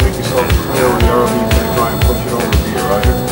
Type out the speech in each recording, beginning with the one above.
Make yourself clear when the ROV's going to try and push it over to you, Roger.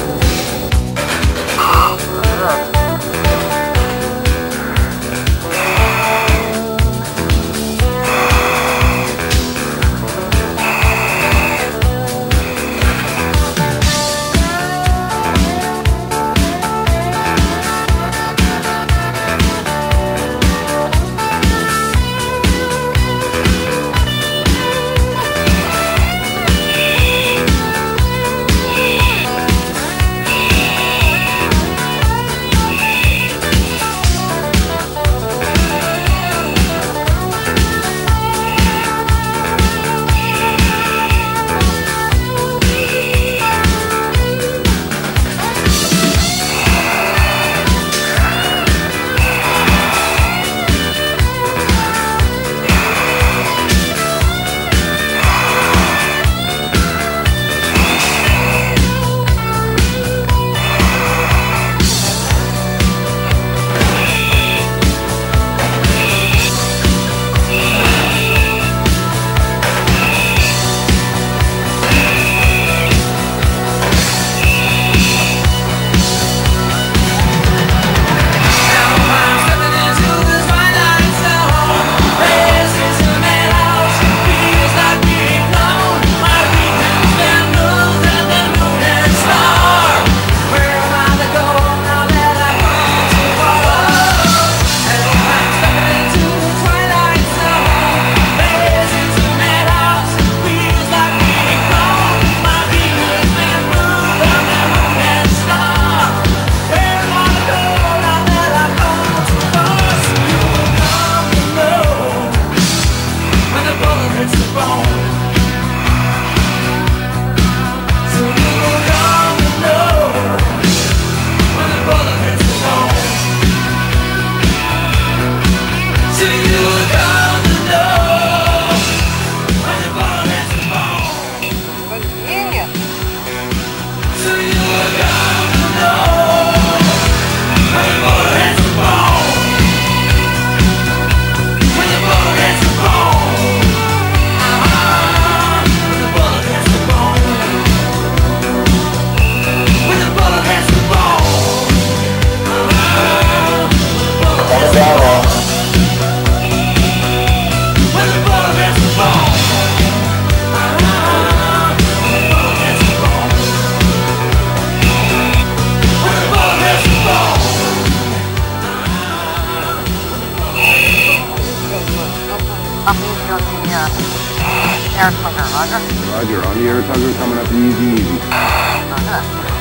Air tugger, Roger. Roger, on the air tugger coming up easy, easy. Roger.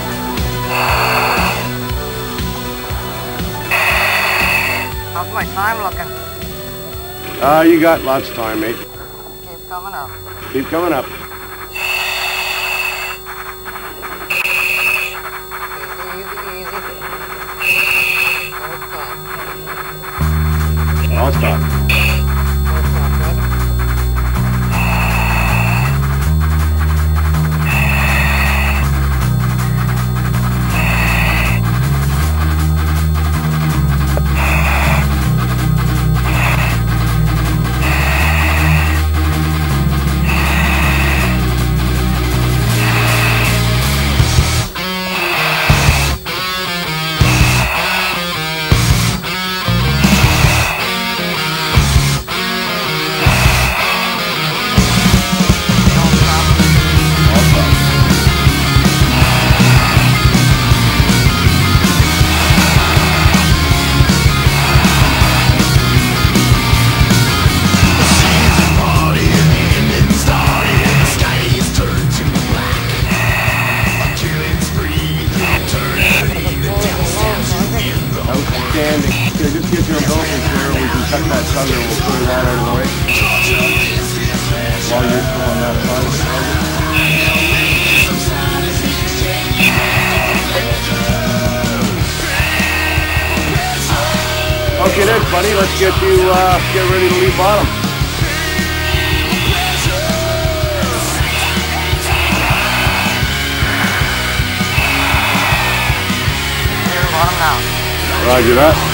How's my time looking? You got lots of time, mate. Keep coming up. Keep coming up. Easy. I'll stop. Outstanding. Okay, just get your umbilicals there and we can cut that tugger and we'll clear that out of the way. While you're still on that side of the tugger. Okay then, buddy, let's get you get ready to leave bottom. Clear bottom now. Roger that.